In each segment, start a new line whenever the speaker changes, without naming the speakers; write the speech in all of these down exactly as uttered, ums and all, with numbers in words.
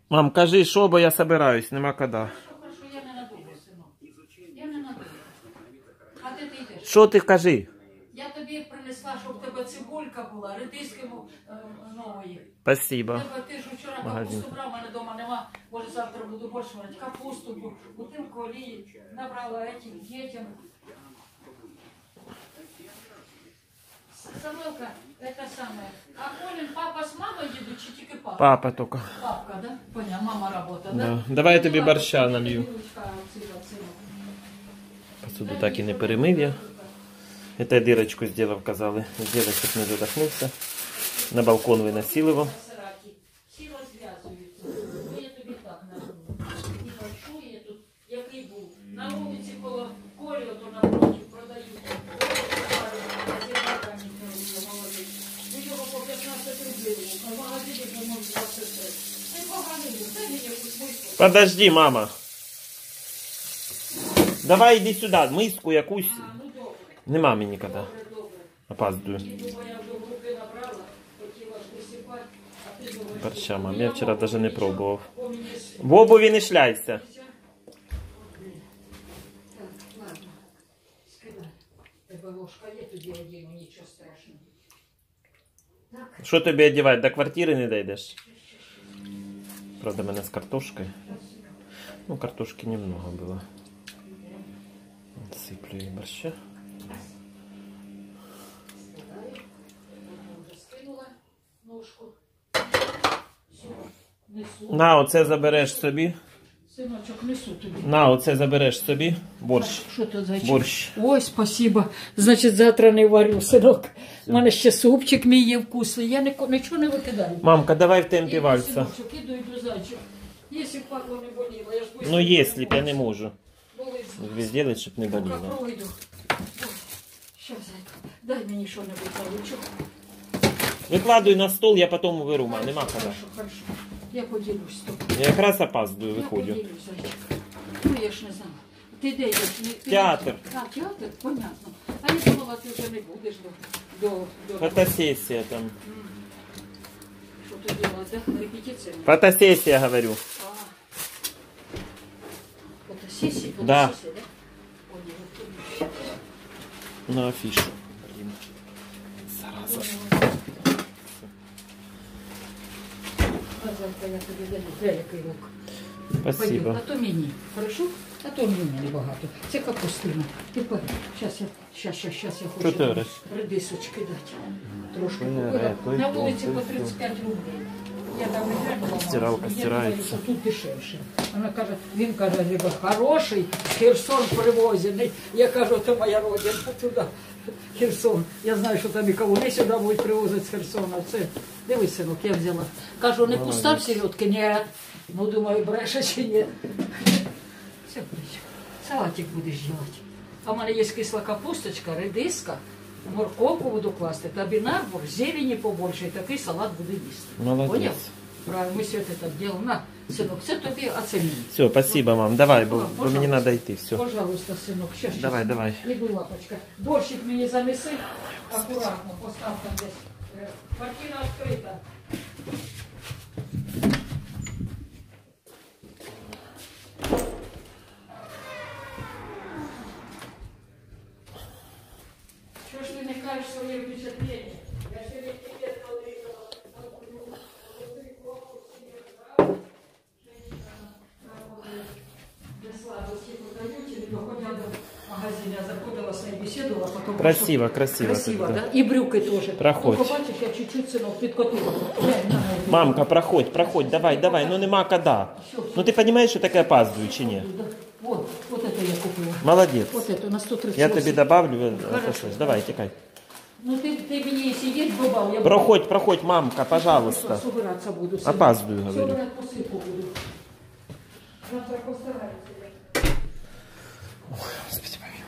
Мам, кажи, що, бо я собираюсь, нема коли.
Хорошо, хорошо, я не надовго, синок. Я не надовго. А де ти йдеш?
Що ти кажи?
Я тобі принесла, щоб у тебе цибулька була, редиски е, нової.
Спасибо.
Тебе, ти ж вчора капусту брав, у мене вдома нема. Може завтра буду борщ варити. Капусту, бутилку олії, набрала этим дітям. Самилка, это самое. А Колин, папа с мамой едут, чи тільки папа?
Папа только.
Папка, да? Понял, мама работа, да?
Да. Давай я тобі борща налью. Посуду так і не перемив я. Это я дырочку сделал, казали. Сделать, щоб не задохнувся. На балкон виносил его.
Всі розв'язуються. Ну, я тобі так назву. І большой я тут, який був. На вулиці коло Колі, ото напротив, продають. У його по п'ятнадцять рублів, а в магазині, по-моєму, двадцять три. Це поганий був. Дай мені якусь миску.
Подожди, мама. Давай иди сюда, миску якусь.
А, ну добре.
Нема мені ніколи.
Добре, добре.
Опаздую.
Я вже в руки набрала, хотіла ж висипати, а ти думаєш...
Борща, мам, я вчора даже не пробував. В обуві не шляйся.
Так, ладно. Скидай. Тебе ложка є, тоді одягну, нічого страшного. Так.
Що тобі одягати? До квартири не дійдеш? Правда, мене з картошкою. Ну, картошки немного було. Сиплю їй борща. На, оце забереш собі.
Синочок, несу тобі.
На, оце забереш собі. Борщ.
Що це за
Борщ.
Ой, спасибо. Значить, завтра не варю, синок. У мене ще супчик мій є вкусний. Я нічого не викидаю.
Мамка, давай в темпі
Іду,
вальса.
синочок, іду, іду, зайчик. Якщо б пакло не боліло, я ж быстро...
Ну, якщо б я не можу.
Болить.
Ви зробіть, щоб не боліло.
Пока пройду. Щас, зайка. Дай мені що-небудь на ручок.
Викладуй на стол, я потім виру, ма, нема коли.
Хорошо, хорошо. Я поділюсь з тобою.
Я якраз опаздую, виходжу.
Я поділюсь, зайчик. Ну, я ж не знала. Ти де йдеш? Не- ти
Театр.
не- А, театр? Понятно. А я думала, ти вже не будеш до... до, до...
Фотосесія там.
Що ти робила, да? Репетиція?
Фотосесія, говорю.
А. Фотосесія?
Да.
Фотосесія, да? Ой, я не
На афішу. Блін. Зараза.
А завтра я тобі даю. Дай який лук.
Спасибо.
Пойдем, а то мені, хорошо? А то мені небагато. Це капустина. Тепер, зараз я, щас, щас, щас я
Що ти
хочу
ореш?
редисочки дати. Трошки
Ой,
купила.
ой,
На
ой,
вулиці
ой,
по
ой.
тридцять п'ять рублів. Я там не глянула.
Стиралка
Я
стирається.
думаю, що тут дешевше. Вона каже, він каже, Люба, хороший, Херсон привозений. Я кажу, це моя родина, туди, Херсон. Я знаю, що там і кавуни сюди будуть привозити з Херсона. Це, дивись, синок, я взяла. Кажу, не пуста в середки? Ні. Ну, думаю, бреше чи ні. Все, Борисик, салатик будеш робити. А в мене є кисла капусточка, редиска, морковку буду класти, та бінарбур, зелені побольше, і такий салат буде їсти.
Молодець.
Поняв? Правильно, ми все це так робимо. На, синок, це тобі, а це мені.
Все, спасибо, мам. Давай, бо,
О,
бо мені
пожалуйста.
треба йти. Все.
Пожалуйста, синок, ще щось.
Давай, давай.
Іду, лапочка. Борщик мені занеси, акуратно, постав там десь. Е, Квартира відкрита. Що ж ти не кажеш своє впечатлення? Я ще від тебе подивила.
Красиво, красиво.
Красиво,
тут,
да?
да.
І брюки теж.
Проходь.
Ну, побачиш, я чуть-чуть, синок, підкотила.
Мамка, проходь, проходь, давай, давай, ну нема кода. Ну ти розумієш, що таке опаздую чи ні?
Вот, вот это я купила.
Молодець.
Вот это на сто тридцать
Я
восемь.
тобі добавлю,
Хорошо.
це щось. Давай, тікай.
Ну ты, ты мне если есть добавил, я
Проходь, проходь, мамка, пожалуйста.
буду собираться буду. сынок.
Опаздую, говорю.
Собирать посыпку буду. Завтра постараюсь.
Господи, помилуй.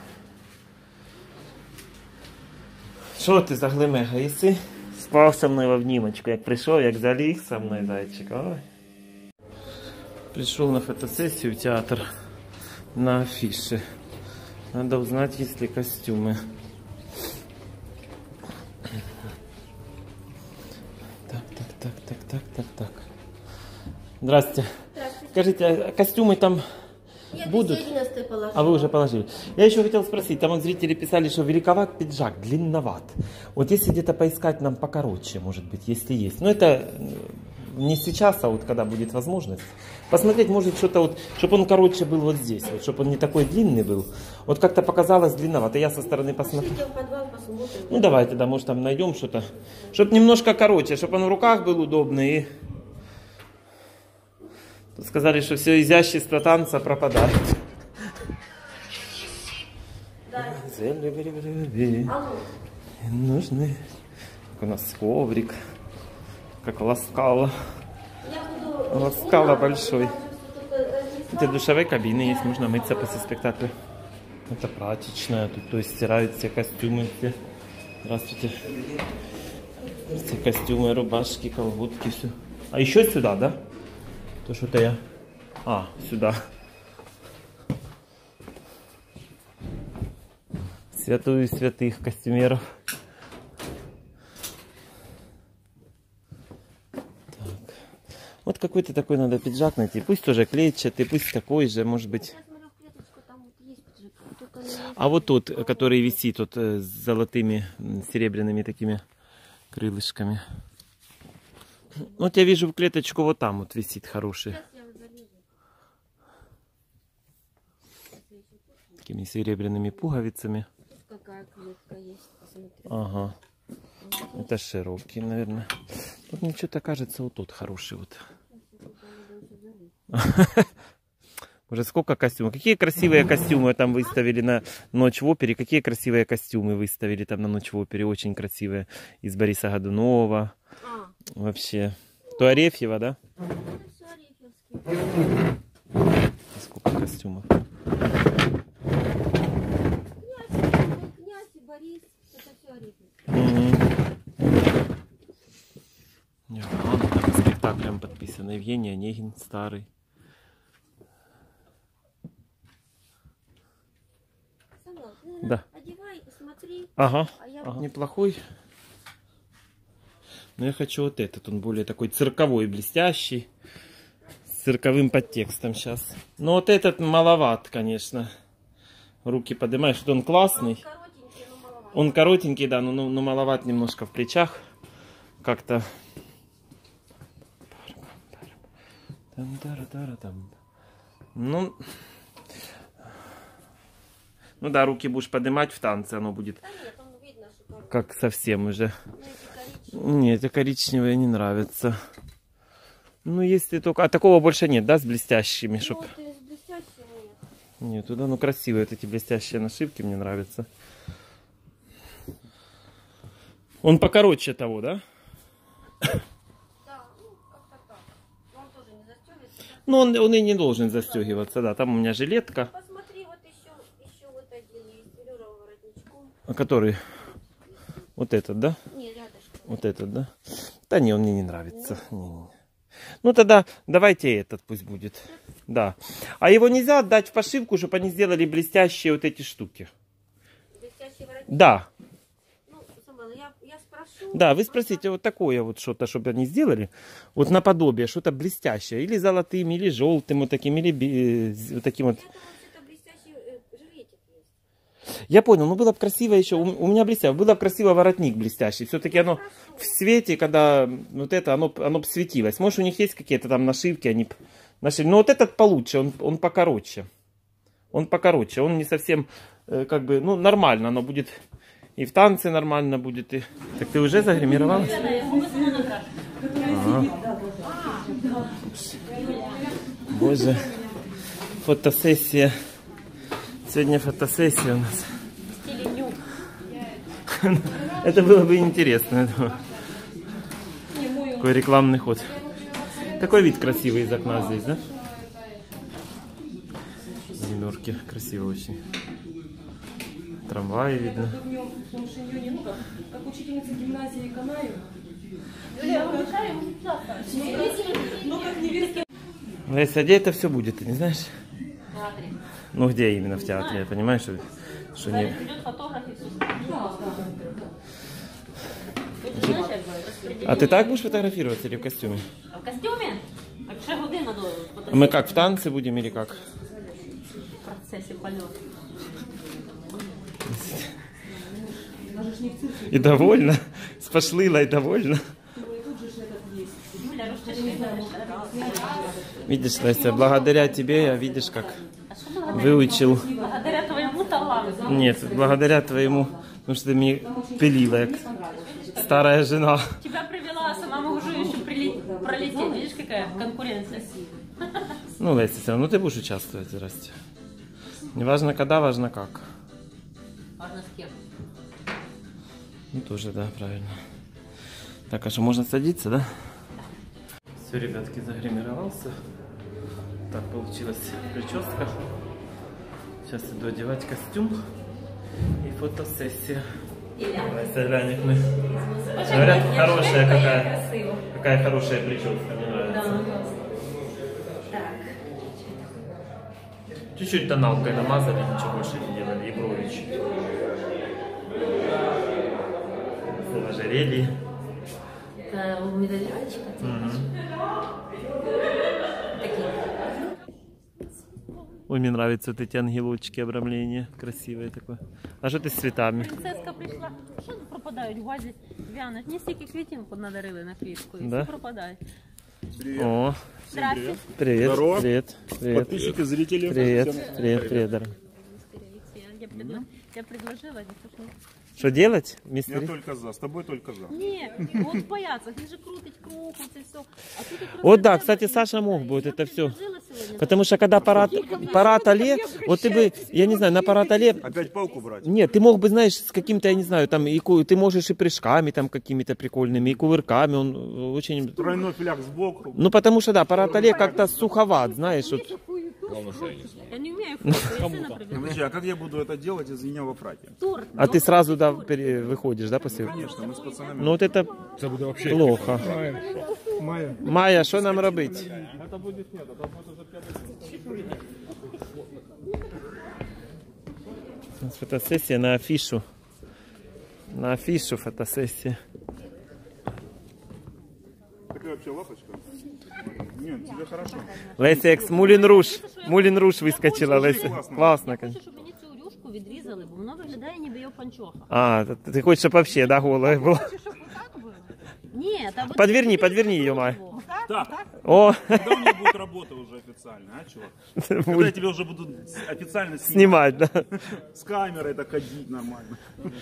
Що ти за глимега? Єси? Спав со мною в обнімочку, як прийшов, як заліг со мною, зайчик. Ой. Пришел на фотосессию в театр на афише. Надо узнать, есть ли костюмы. Так, так, так, так, так, так, так. Здрасте.
Здравствуйте.
Скажите, а костюмы там
Я
будут?
двести одиннадцать положила.
А вы уже положили. Я еще хотел спросить, там вот зрители писали, что великоват пиджак, длинноват. Вот если где-то поискать нам покороче, может быть, если есть. Но это не сейчас, а вот когда будет возможность. Посмотреть, может, что-то вот, чтобы он короче был вот здесь, вот, чтобы он не такой длинный был. Вот как-то показалось длинновато. Я со стороны посмотрел.
Идем в подвал, посмотрим.
Ну давайте, да, может там найдем что-то. Чтобы немножко короче, чтобы он в руках был удобный. И... Тут сказали, что все изящество танца пропадает.
Да. Алло.
Нужны. Как у нас коврик. Как ласкало.
Я буду...
Ласкало большой. Это душевые кабины есть, можно мыться после спектакля. Это прачечная, тут то есть стирают все костюмы. Все. Здравствуйте. Все костюмы, рубашки, колготки, все. А еще сюда, да? То что-то я... А, сюда. Святую святых костюмеров. Вот какой-то такой надо пиджак найти. Пусть тоже клетчатый, пусть такой же, может быть. А вот тот, который висит вот с золотыми, серебряными такими крылышками. Вот я вижу в клеточку вот там вот висит хороший. Такими серебряными пуговицами.
Какая клетка есть, посмотри.
Ага. Это широкий, наверное. Вот мне что-то кажется, вот тот хороший вот. Уже сколько костюмов. Какие красивые костюмы там выставили на Ночь в опере. Какие красивые костюмы выставили там на Ночь в опере. Очень красивые. Из Бориса Годунова.
А.
Вообще. То Арефьева, да? Сколько костюмов.
Князь и Борис. Это все Арефьев.
Угу. Он там спектаклем подписан. Евгений Онегин, старый.
Самвел, ты, наверное,
Да.
одевай и смотри.
Ага.
А я
Ага. Неплохой. Но я хочу вот этот. Он более такой цирковой, блестящий. С цирковым подтекстом сейчас. Но вот этот маловат, конечно. Руки поднимаешь. Что он классный.
коротенький, но маловато.
Он коротенький, да, но, но маловат немножко в плечах. Как-то. Ну, ну да, руки будешь поднимать в танце, оно будет
Да нет, он видно, что коротенький.
как совсем уже.
Ну, эти коричневые.
Нет, это коричневые не нравится. Ну, если только... А такого больше нет, да, с блестящими?
Ну,
Чтоб...
вот из блестящего нет.
Нет, туда, ну, красивые вот эти блестящие нашивки мне нравятся. Он покороче того, да?
Да, ну, как-то так. Но он тоже не застегивается. Да?
Ну, он, он и не должен застегиваться, да. Там у меня жилетка.
Посмотри, вот еще, еще вот один есть, велюровый воротничком.
А который? Вот этот, да?
Не, рядышком.
Вот этот, да? Да не, он мне не нравится. Не, не. Ну тогда давайте этот пусть будет. Да. А его нельзя отдать в пошивку, чтобы они сделали блестящие вот эти штуки.
Блестящий воротничок.
Да.
Ну, Самвел, я, я спрошу.
Да, вы спросите вот такое вот что-то, чтобы они сделали. Вот наподобие, что-то блестящее. Или золотым, или желтым вот таким, или би- э, вот таким вот.
Это вообще-то блестящий э, жилетик есть.
Я понял, ну было бы красиво еще. У, у меня блестящий, было бы красиво воротник блестящий. Все-таки оно в свете, когда вот это, оно, оно бы светилось. Может, у них есть какие-то там нашивки, они б нашили. Но вот этот получше, он, он покороче. Он покороче, он не совсем, э, как бы, ну, нормально, оно будет и в танце нормально будет. И... Так ты уже загримировалась? Ага. Боже, фотосессия. Сегодня фотосессия у нас. Это было бы интересно, я думаю. Такой рекламный ход. Такой вид красивый из окна здесь, да? Семерки, красиво очень. Трамваи видно.
Как учительница гимназии Канаева.
Леся, а где это все будет, ты не знаешь? Ну где именно в театре, я понимаю, что, что не... А ты так будешь фотографироваться или в костюме?
В костюмі? А ще година. надо
А мы как, в танце будем или как?
в процессе полета.
И довольна? Спошлила и довольна? Видишь, Настя, благодаря тебе я, видишь, как выучил.
Благодаря твоему таланту.
Нет, благодаря твоему, потому что ты мне пилила, как старая жена.
Тебя привела, а сама могу еще прилет- пролететь. Видишь, какая конкуренция?
Ну, Леся, все равно ты будешь участвовать, Расти. Не важно когда, важно как.
Важно с кем.
Ну, тоже, да, правильно. Так, а что, можно садиться, да? Все, ребятки, загримировался. Так получилась прическа. Сейчас иду одевать костюм. И фотосессия. Настя, глянь, как мы. Говорят, хорошая какая. Какая хорошая прическа, мне нравится. Чуть-чуть тоналкой намазали, ничего больше не делали. И брови чуть. Ожерелье.
Это у медальончика.
Ой, мне нравятся вот эти ангелочки, обрамления. Красивые такое. А что ты с цветами?
Принцеска прийшла. Що тут пропадають? Вазі вянуть. Мені стільки квітів понадарили на квітку. І
Да?
все пропадає.
О,
Здрасте.
привет,
Здорово.
привет, привет.
Подписчики, зрители.
Привет, привет, привет, дорогой.
Я, предло... я предложила, не слушала.
Что делать,
Я
мистер?
только за, с тобой только за.
Ні, от в паяцах, він же крутить круг, це все. А тут якраз
Вот да,
для
кстати,
тебе.
Саша мог
Я
бы вот это все.
предложила сьогодні.
Потому что когда парад, парад Оле, вот ты бы, я не знаю, на парад Оле,
Опять палку брать?
нет, ты мог бы, знаешь, с каким-то, я не знаю, там, и, ку- ты можешь и прыжками там какими-то прикольными, и кувырками, он очень...
Тройной фляг сбоку.
Ну, потому что, да, парад Оле как-то суховат, знаешь, вот.
Я не вмію фото, я сина привела.
Подожди, а как я буду это делать, извини, во фраке?
Торт.
А ты сразу, да, пере- выходишь, да, после?
Конечно, мы с пацанами.
Ну, вот это плохо. Майя, что нам робить? У нас фотосессия на афишу. На афишу фотосессия.
Такая вообще лапочка. Нет, тебе хорошо.
Леся, як Мулін Руш. Мулін Руш вискочила, Леся. Класно,
Я
конечно.
хочу, щоб мені цю рюшку відрізали, бо воно виглядає, ніби я панчоха.
А, т- ты хочешь, чтобы вообще, да, голая была?
Ні, та ви-
Подверни, подверни ее, Майя.
Так,
О,
когда у меня будет работа уже официально, а, чувак? Когда я тебя уже буду официально снимать.
снимать, да.
С камерой так ходить нормально.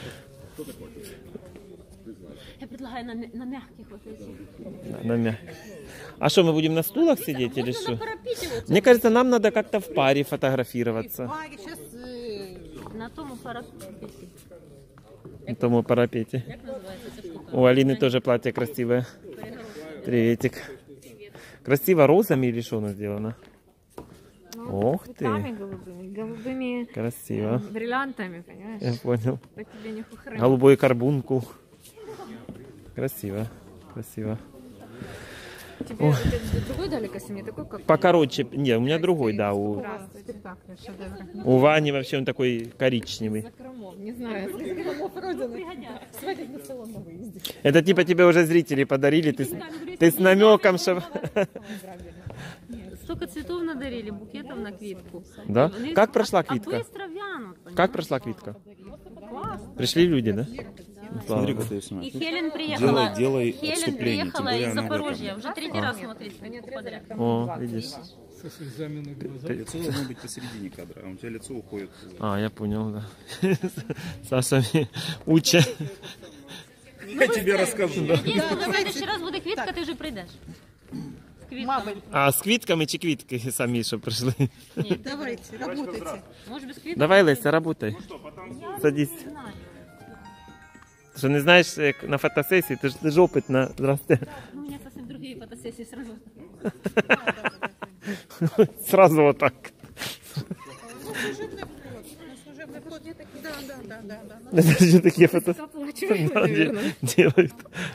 Я предлагаю на, м'я- на м'яких вот этих.
На мя- А что, мы будем на стулах сидеть или
Можна на
что?
парапеті оце,
Мне кажется, нам надо как-то в паре фотографироваться.
на тому парапеті.
На тому парапете.
Як називається ця штука?
У Алины тоже платье красивое. Приветик. Красиво розами или что оно сделано? Ох ты,
Цветами голубыми, голубыми
красиво.
бриллиантами, понимаешь?
Я понял.
Так тебе не хухры.
Голубой карбункул. Красиво, красиво.
Тебе вот этот другой дали костюм, не такой, как
Покороче. Не, у меня другой, да. У,
Здравствуй, спектакль, шедевр.
у Вани вообще он такой коричневый.
Закромов, не знаю, с закромов родины. Свадебный салон на выезде.
Это типа тебе уже зрители подарили. Ты, с- ты с намеком, что...
Столько цветов надарили, букетов на квитку.
Да?
Вони-
Как прошла
а-
квитка?
А быстро вянут.
Как
понимаешь?
прошла квитка? Пришли люди, да? Слава
Смотри,
Богу.
как я
И
снимаю.
Хелен приехала.
Делай- делай
Хелен
отступление,
приехала
тем более
из
она
Запорожья. Уже третий раз смотрит подряд.
О, видишь.
Лицо должно быть посередине кадра, а у тебя лицо уходит.
А, я понял, да. Саша мне учит.
Я тебе расскажу.
Якщо на следующий раз буде квітка, ти вже прийдеш. З квітками.
А с квитками чи квитки самі, що прийшли?
Давайте, работайте.
Може без квіток?
Давай, Леся, работай. Садись.
Не знаю.
Ти що не знаєш, як на фотосесії, ти ж, ти ж опитна. Здрасте.
Ну, у меня совсем другие фотосессии сразу.
Сразу вот так.
Да, да, да, да, да.
Это же такие фотосессии
Оплачиваем,
да, де-
наверное.
делают.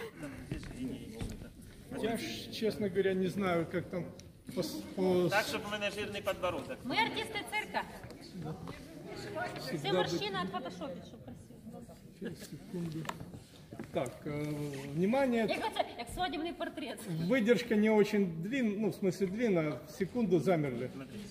Я, ж, честно говоря, не знаю, как там по, по
Так, щоб у мене жирний подбородок.
Мы артисты цирка. Все морщины от фотошопить, чтобы красиво.
Так, э, внимание,
Як, оце, як свадібний портрет.
выдержка не очень длинная, ну, в смысле длинная, секунду замерли.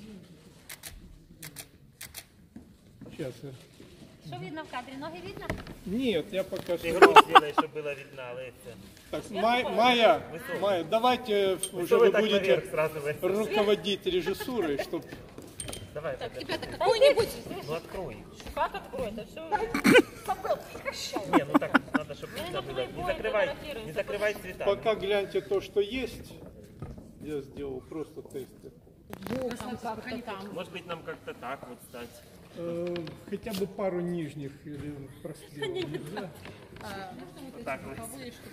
Сейчас. я-
Що видно в кадрі? Ноги видно?
Нет, я пока что...
Игру сделай, чтобы было видно, Леся.
Так, Май- Майя, Майя, давайте уже
Вы
вы
так
будете
наверх сразу вы.
руководить режиссурой, чтобы...
Давай,
Ребята, какой-нибудь...
ну открой.
Как открой? Это все.
Не, ну так, надо, чтобы
Я
видно
иду
было.
твои
Не
бои,
закрывай,
фотографирую.
не закрывай цветами.
Пока гляньте то, что есть. Я сделал просто тесты.
Может быть, нам как-то так вот стать.
Э, хотя бы пару нижних или простых.
Вот так вот.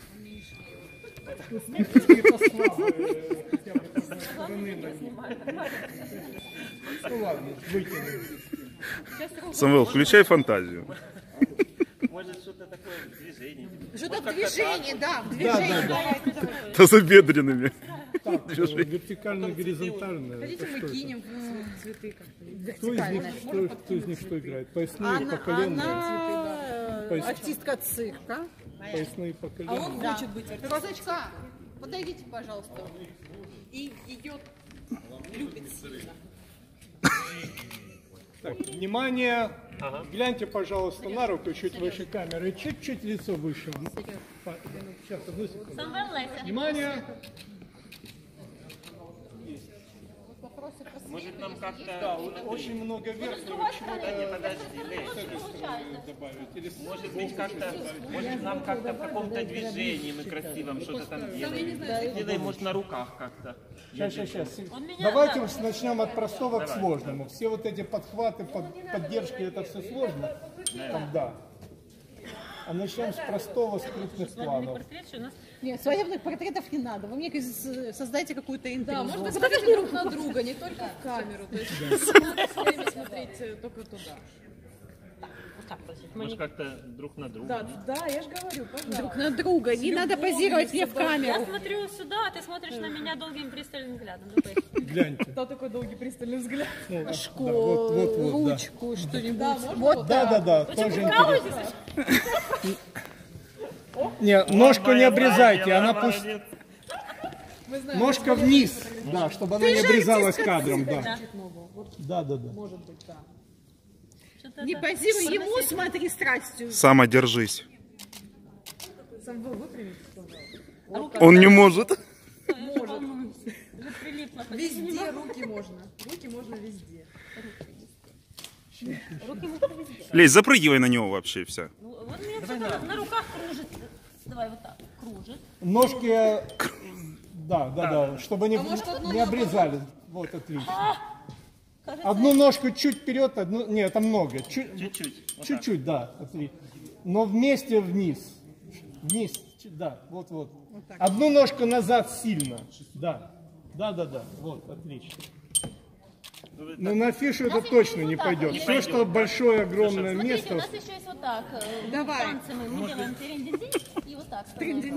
Ну ладно, выкинем.
Самвел, включай фантазию.
Может, что-то такое движение.
Что-то в движении, да, в движении.
Тазобедренными.
Так, э, вертикально-горизонтально.
Хотите,
Это
мы
что это?
кинем в цветы как-то.
Кто из них, кто, кто из них что играет? Поясные,
Она,
поколенные?
она э,
Пояс-
артистка цирка.
Поясные,
А
поколенные.
он хочет быть артистом. Розочка, подойдите, пожалуйста. И идет, любит сильно.
Так, внимание. Гляньте, пожалуйста, на руку чуть выше камеры. Чуть-чуть лицо выше. Па- Сейчас, одну секунду.
Самвел Леся.
Внимание.
Может, нам как-то...
Да, вот очень много верхнего
Не,
чего-то
подожди, Лесь.
с этой стороны добавить. Или с-
Может быть, как-то... Может, нам как-то в каком-то движении мы красивом что-то там делаем. Сделаем, может, на руках как-то.
Сейчас, сейчас, сейчас.
Он меня,
Давайте
да.
начнем от простого к сложному. Все вот эти подхваты, под- поддержки, это все сложно. Там, да. А начнем с простого, с крупных
Свадебный
планов.
портрет, что у нас...
Нет, свадебных портретов не надо. Вы мне с- создайте какую-то интригу.
Да, можно смотреть друг на друга, не только в камеру. То есть все время смотреть э, только туда.
Вот так вот. Мы
Может,
не-
как-то друг на друга.
Да, да, я же говорю, пожалуйста.
Друг на друга. Не надо позировать мне в
Я
камеру.
смотрю сюда, а ты смотришь на меня долгим пристальным взглядом. Ну, поехали.
Гляньте.
Что такой долгий пристальный взгляд?
Ну, да,
Ручку,
вот, вот, вот, да.
ручку, что-нибудь.
Да, можно
Вот
вот
Да, да, да,
Вы
тоже
что,
интересно.
прикалываетесь?
Не, ножку не обрезайте, она пусть...
пусть...
Мы знаем,
Ножка вниз, да, чтобы она не обрезалась кадром, да. Да, да, да.
может быть, да.
Что-то
Не
да.
позируй ему, смотри страстью.
Самодержись.
Сам вы выпрямите.
Он не может.
Уже прилипло.
Везде руки можно. Руки можно везде.
Руки можно везде.
Лезь, запрыгивай на него вообще вся.
Ну, вот мне что-то на руках кружит. Давай вот так. Кружит.
Ножки, да, да, да, чтобы не,
может, одну
не
ногу?
обрезали. Вот, отлично.
Кажется,
Одну ножку чуть вперед, одну... Нет, это много. Чуть-
Чуть-чуть. Вот
Чуть-чуть, да, отлично. Но вместе вниз. Вниз, чуть- да, вот-вот. Одну ножку назад сильно, да. Да, да, да, вот, отлично. Но на афишу это точно не пойдет. Все, что большое, огромное
смотрите, у
место.
нас еще есть вот так. э,
Давай.
Танцы мы, мы делаем терендин и вот так.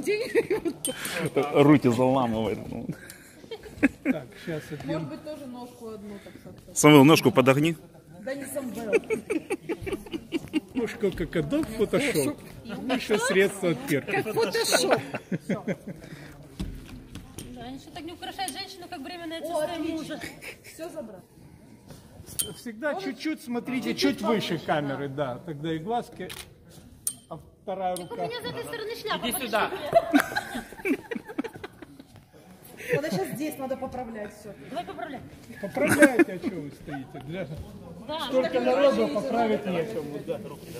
Руки заламывает.
Так, сейчас один.
Может быть, тоже ножку одну, так сказать.
Самвел, ножку подогни.
Да не Самвел.
Ножка как адок фотошоп. Еще средства от перка.
Фотошоп.
Да, ничего так не украшает женщину, как временное отсутствие мужа.
Все забрать.
Всегда чуть-чуть смотрите, чуть выше камеры, да. Тогда и глазки. А вторая
У
рука.
меня с этой стороны шляпа.
Иди
подожди.
сюда.
Вот сейчас здесь надо поправлять все.
Давай поправляй.
Поправляйте, а что вы стоите? Для...
Да,
Столько народу поправить некому, да.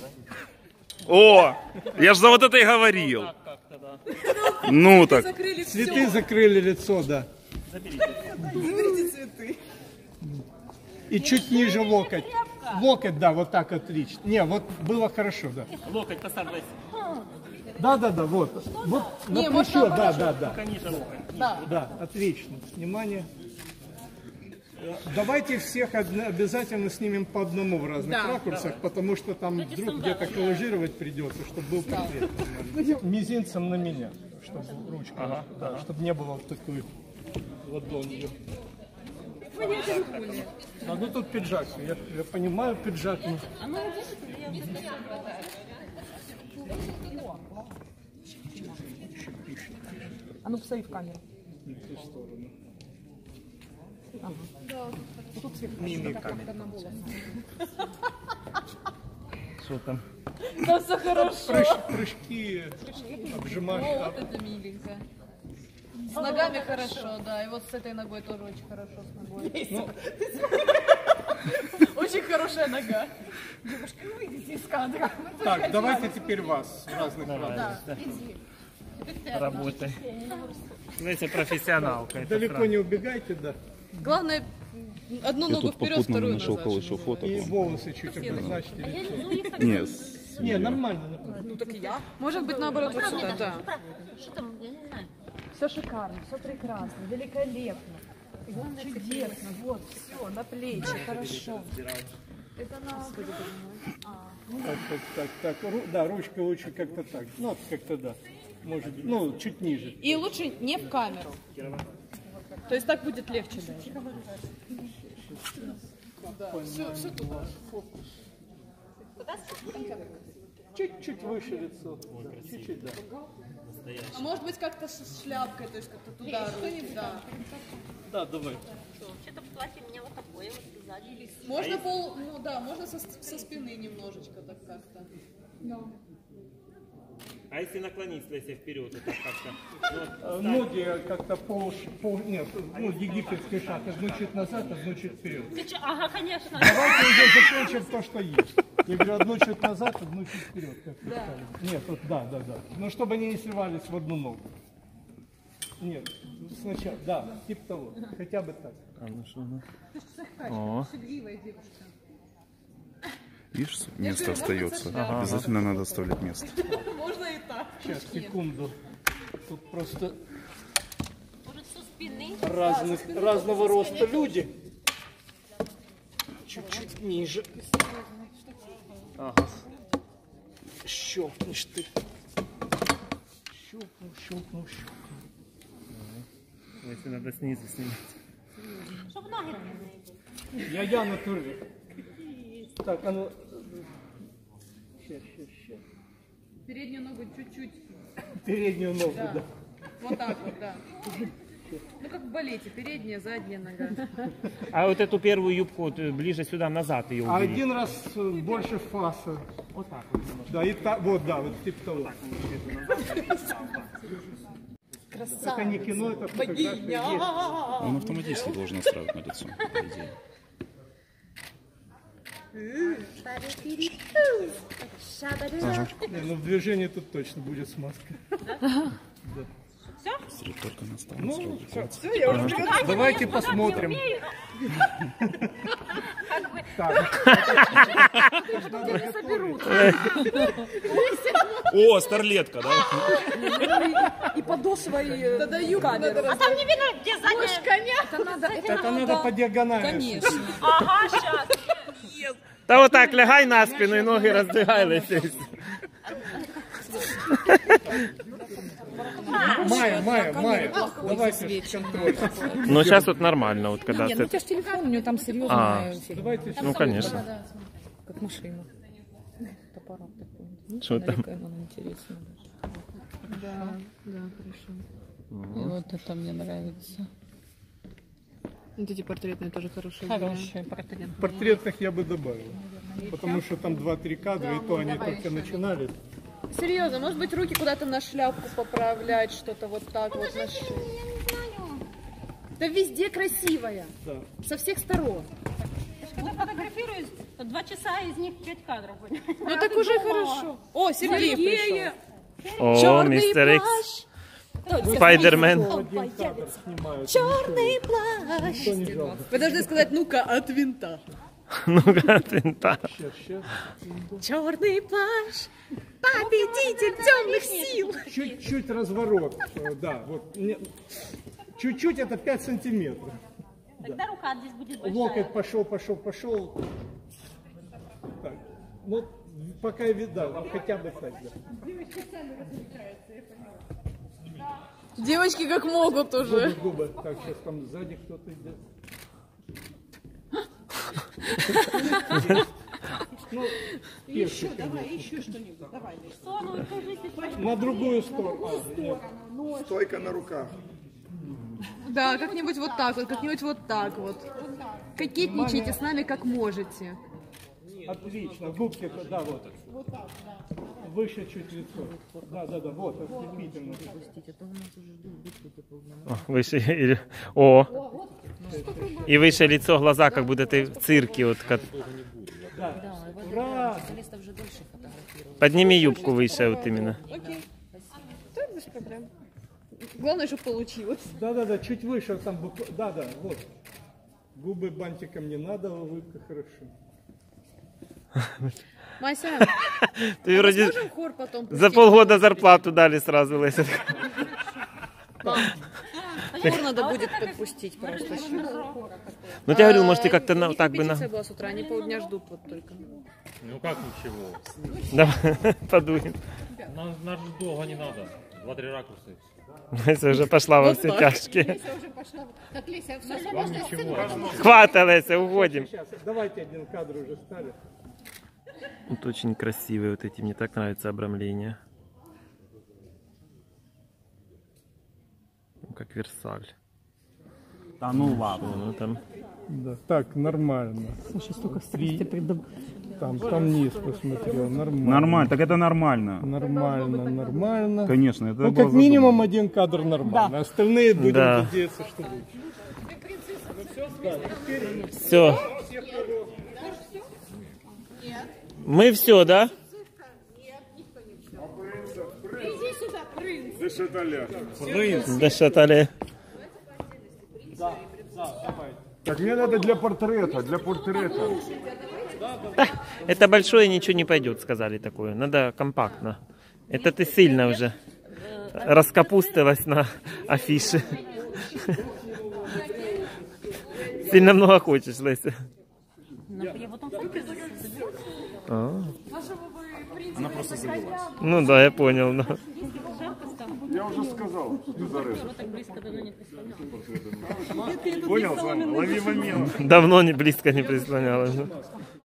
О, я ж за вот это и говорил.
Как-то, да.
Ну так.
Закрыли
Цветы закрыли лицо, да.
Заберите цветы.
И чуть ниже локоть. Локоть, да, вот так отлично. Не, вот было хорошо, да.
Локоть поставь, Лесь.
Да, да, да, вот. Вот на плечо, да, да, да.
Ниже локоть.
Да, отлично. Внимание. Давайте всех одно- обязательно снимем по одному в разных
Да.
ракурсах, потому что там вдруг где-то коллажировать придется, чтобы был портрет. нормальный. Мизинцем на меня, чтобы ручка, да, чтобы не было вот такой ладонью. А ну тут пиджак, я, я понимаю пиджак. но-
А ну посмотри в камеру.
Не в ту сторону.
Ага. Да, вот тут цвет
Мимика.
как на волосы.
Что там?
Да все хорошо.
Прыж- прыжки, обжимашки.
О, вот это миленько. С ногами хорошо, да. И вот с этой ногой тоже очень хорошо с ногой. Очень хорошая нога. Девушка, выйдите из кадра.
Так, давайте теперь вас в разных
Да,
разных.
иди.
Работай. Знаете, профессионалка. это
Далеко
правда.
не убегайте, да.
Главное, одну
Я
ногу
тут
вперед,
попутно
вторую
нашел
назад.
кое-что фото.
И волосы чуть обозначьте. лицо.
Нет.
Не, нормально. нормально.
Ну так и я. Может быть, наоборот, вот сюда, да.
Что там, я не знаю.
Все шикарно, все прекрасно, великолепно. Чудесно, вот, все, на плечи, хорошо. Это на...
Так, так, так, так. Ру- да, ручка лучше как-то так. Ну, вот как-то да. Может быть, ну, чуть ниже.
И лучше не в камеру. То есть так будет легче даже. Все, все туда.
Чуть-чуть выше лицо. Да, чуть-чуть, да.
А может быть как-то с шляпкой, то есть как-то туда руки, да.
Да, давай.
Вообще-то платье у меня вот такое вот сзади.
Можно пол, ну да, можно со, со спины немножечко так как-то.
А если наклониться, если вперед, это как-то...
Э, Ноги как-то пол, пол, нет, ну, египетский шаг. Одну чуть назад, одну чуть вперед.
Ты чё? Ага, конечно.
Давайте уже закончим то, что есть. Я говорю, одну чуть назад, одну чуть вперед. Как вы сказали. Нет, вот, да, да, да. Ну, чтобы они не сливались в одну ногу. Нет, сначала, да, типа того. Хотя бы так.
А, ну что, ну. О.
Видишь, место
говорю,
остается.
можно
Обязательно надо оставлять место.
Можно и так.
Сейчас, секунду. Тут просто
Может, со спины?
разных, разного роста люди. Чуть-чуть ниже.
Ага.
Щелкнешь ты. Щелкнул, щелкнул, щелкнул.
Если надо снизу снимать.
Чтоб ноги не
Я, я на туре. Так, а ну... Сейчас, сейчас, сейчас.
Переднюю ногу чуть-чуть.
Переднюю ногу, да.
Да. Вот так вот, да. Ну как в балете, передняя, задняя нога.
А вот эту первую юбку вот, ближе сюда, назад ее
А
убери.
один раз э, больше фаса.
Вот так вот.
Да, и так, вот, да, вот типа того. Это не кино, это фотография.
Он автоматически должен настраивать на лицо, по идее.
Не, ну в движении тут точно будет смазка.
Если только настал,
Ну,
сразу
все, я уже готов. Давайте посмотрим.
О, старлетка, да?
И подошва, и Тогда юбку надо
А там не видно, где задняя.
коня. Это надо,
Это надо по диагонали.
конечно.
Ага, сейчас.
Та вот так лягай на спину и ноги раздвигай лисись.
Майя, Майя, Майя, давайте контроль.
Ну сейчас вот нормально, вот когда
Не,
ты...
ну у тебя же телефон, у него там
А.
серьезная фигня.
Давайте
Ну конечно.
Как машина. Аппарат такой.
Что там?
Наверное, интересно. Да, да, хорошо. Вот это мне нравится. Вот эти портретные тоже хорошие. Хорошие портреты.
Портретных я бы добавил. Потому что там два-три кадра, и то они только начинали.
Серьезно, может быть, руки куда-то на шляпку поправлять, что-то вот так вот на шею. Да везде красивая.
Да.
Со всех сторон.
Вот фотографируюсь, два часа, из них пять кадров.
Ну так уже хорошо. О, Сергей пришел.
О, мистер Икс. Спайдермен.
Черный плащ. Вы должны сказать, ну-ка, от винта.
Ну-ка, винта.
Сейчас, сейчас.
Черный плащ, победитель темных сил.
Чуть-чуть разворот. Э, Да, вот. не- Чуть-чуть это пять сантиметров.
Тогда рука здесь будет большая.
Локоть пошел, пошел, пошел. Так. Ну, пока я видал, хотя бы так, да.
Девочки как могут уже.
Губы, губы. Так, сейчас там сзади кто-то идет. Ну,
Еще, давай, еще что-нибудь. Давай.
на другую сторону. А,
Стойка на руках.
Да, как-нибудь вот так вот, как-нибудь вот так вот. Кокетничайте с нами как можете.
Отлично. Губки, да, вот. Выше чуть лицо. Да, да, да, вот, ослепительно.
О, выше, или- о. И выше лицо, глаза, как будто ты в цирке. Вот, как-
Ура!
Подними юбку выше, вот именно.
Да, без проблем. Главное, чтобы получилось.
Да, да, да, чуть выше там, букв- да, да, вот. Губы бантиком не надо, улыбка хорошо.
Мася,
Ты вроде
можем хор потом
за
пустить?
полгода зарплату дали сразу, Леся.
Хор надо будет подпустить просто сейчас.
Ну, я говорил, может, ты как-то на- так бы на...
Репетиция была с утра, они полдня ждут вот только.
Ну как ничего?
Давай, подуем.
Нам, нам же долго не надо. Два-три ракурса.
Леся уже пошла во все тяжкие.
Леся уже пошла. Так, Леся, все, все,
Вам
можно
ничего.
Хватит, Леся, уходим.
Сейчас, давайте один кадр уже ставим.
Вот очень красивые вот эти, мне так нравится обрамление. Ну, как Версаль.
Да ну ладно.
Ну, там...
Да, так, нормально.
Слушай, столько страсти придум...
Там, там низ посмотрел, нормально.
Нормально, так это нормально.
Нормально, нормально.
Конечно, это
Ну,
было
как минимум
задумано.
один кадр нормально. Остальные будем
Да.
надеяться, что будет.
Все. Мы все, да?
Иди сюда, принц.
Да шатали.
Так мне надо для портрета, для портрета.
Это большое, ничего не пойдет, сказали такое. Надо компактно. Это ты сильно уже раскапустилась на афише. Сильно много хочешь, Леся.
Я потом фотки заберу.
А.
Она просто завелась.
Ну да, я понял. Но...
Я уже сказал.
Так близко давно не прислоняла.
Понял, Саня? Лови момент.
Давно не близко не прислоняла.